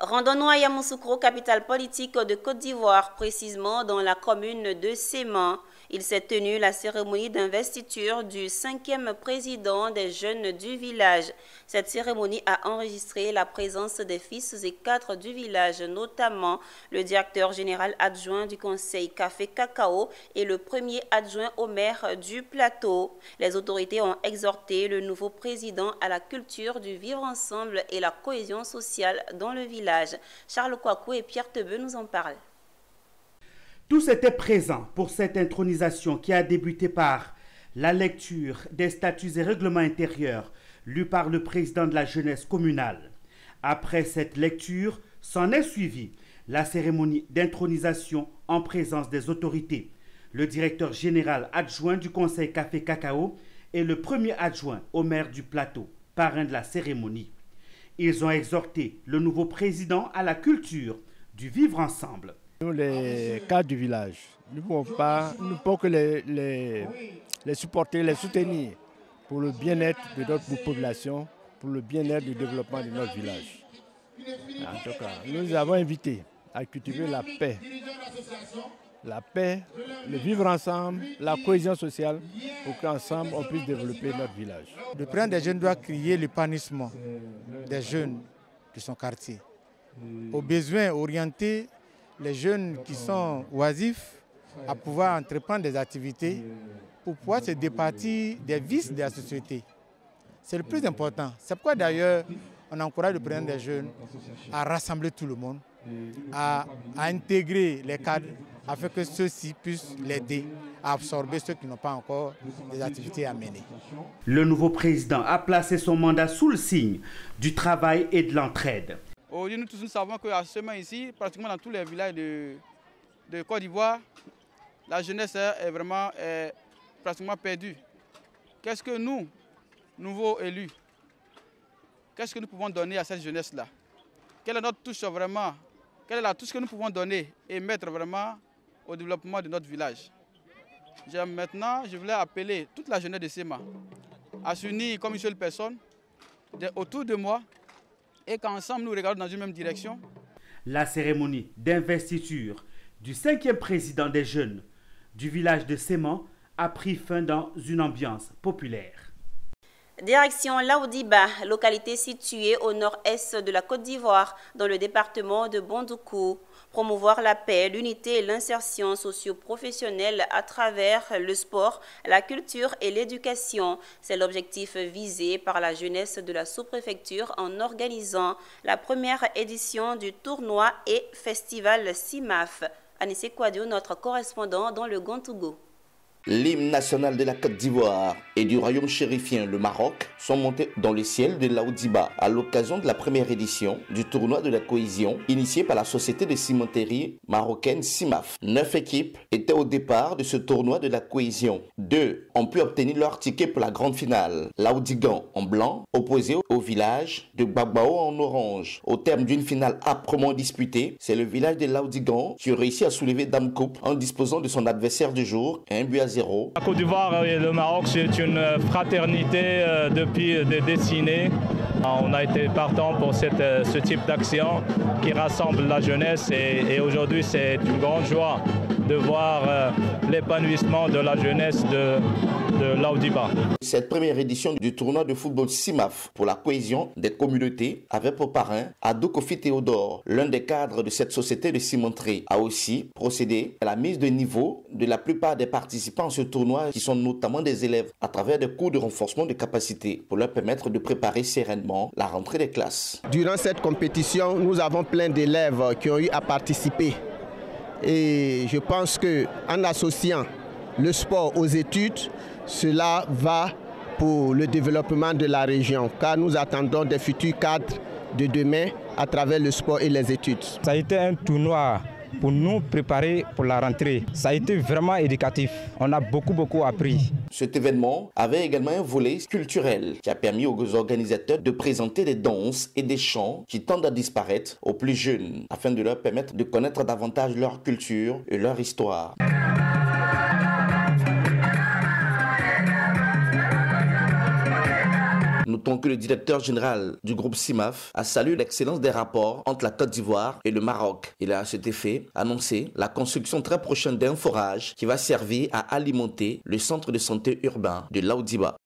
Rendons-nous à Yamoussoukro, capitale politique de Côte d'Ivoire, précisément dans la commune de Séman. Il s'est tenu la cérémonie d'investiture du 5e président des jeunes du village. Cette cérémonie a enregistré la présence des fils et cadres du village, notamment le directeur général adjoint du conseil Café Cacao et le premier adjoint au maire du plateau. Les autorités ont exhorté le nouveau président à la culture du vivre ensemble et la cohésion sociale dans le village. Charles Kouakou et Pierre Tebeu nous en parlent. Tous étaient présents pour cette intronisation qui a débuté par la lecture des statuts et règlements intérieurs lus par le président de la jeunesse communale. Après cette lecture, s'en est suivie la cérémonie d'intronisation en présence des autorités, le directeur général adjoint du conseil Café Cacao et le premier adjoint au maire du plateau, parrain de la cérémonie. Ils ont exhorté le nouveau président à la culture du vivre ensemble. Nous, les cadres du village, nous ne pouvons que les supporter, les soutenir pour le bien-être de notre population, pour le bien-être du développement de notre village. En tout cas, nous avons invité à cultiver la paix, le vivre ensemble, la cohésion sociale, pour qu'ensemble on puisse développer notre village. Le président des jeunes doit créer l'épanouissement des jeunes de son quartier. Au besoin, orienter les jeunes qui sont oisifs à pouvoir entreprendre des activités pour pouvoir se départir des vices de la société. C'est le plus important. C'est pourquoi d'ailleurs on encourage le président des jeunes à rassembler tout le monde, à intégrer les cadres afin que ceux-ci puissent l'aider à absorber ceux qui n'ont pas encore des activités à mener. Le nouveau président a placé son mandat sous le signe du travail et de l'entraide. Aujourd'hui, nous tous nous savons qu'actuellement ici, pratiquement dans tous les villages de Côte d'Ivoire, la jeunesse est vraiment pratiquement perdue. Qu'est-ce que nous, nouveaux élus, qu'est-ce que nous pouvons donner à cette jeunesse-là? Quelle est notre touche vraiment? Quelle est la touche que nous pouvons donner et mettre vraiment au développement de notre village? Maintenant, je voulais appeler toute la jeunesse de Séman à s'unir comme une seule personne autour de moi, et qu'ensemble nous regardons dans une même direction. La cérémonie d'investiture du 5e président des jeunes du village de Séman a pris fin dans une ambiance populaire. Direction Laoudiba, localité située au nord-est de la Côte d'Ivoire, dans le département de Bondoukou. Promouvoir la paix, l'unité et l'insertion socio-professionnelle à travers le sport, la culture et l'éducation. C'est l'objectif visé par la jeunesse de la sous-préfecture en organisant la première édition du tournoi et festival CIMAF. Anissé Kouadio, notre correspondant dans le Gontougou. L'hymne national de la Côte d'Ivoire et du royaume chérifien, le Maroc, sont montés dans le ciel de Laoudiba à l'occasion de la première édition du tournoi de la cohésion initié par la société de cimenterie marocaine CIMAF. 9 équipes étaient au départ de ce tournoi de la cohésion. 2 ont pu obtenir leur ticket pour la grande finale. Laoudigan en blanc, opposé au village de Gbagbao en orange. Au terme d'une finale âprement disputée, c'est le village de Laoudigan qui a réussi à soulever Dame Coupe en disposant de son adversaire du jour, 1-0. La Côte d'Ivoire et le Maroc, c'est une fraternité depuis des décennies. On a été partant pour ce type d'action qui rassemble la jeunesse et aujourd'hui c'est une grande joie de voir l'épanouissement de la jeunesse de Laoudiba. Cette première édition du tournoi de football CIMAF pour la cohésion des communautés avait pour parrain Adou Kofi Théodore, l'un des cadres de cette société de cimenterie, a aussi procédé à la mise de niveau de la plupart des participants à ce tournoi qui sont notamment des élèves à travers des cours de renforcement de capacité pour leur permettre de préparer sereinement la rentrée des classes. Durant cette compétition, nous avons plein d'élèves qui ont eu à participer. Et je pense qu'en associant le sport aux études, cela va pour le développement de la région, car nous attendons des futurs cadres de demain à travers le sport et les études. Ça a été un tournoi pour nous préparer pour la rentrée. Ça a été vraiment éducatif. On a beaucoup appris. Cet événement avait également un volet culturel qui a permis aux organisateurs de présenter des danses et des chants qui tendent à disparaître aux plus jeunes afin de leur permettre de connaître davantage leur culture et leur histoire. Nous Notons que le directeur général du groupe CIMAF a salué l'excellence des rapports entre la Côte d'Ivoire et le Maroc. Il a à cet effet annoncé la construction très prochaine d'un forage qui va servir à alimenter le centre de santé urbain de Laoudiba.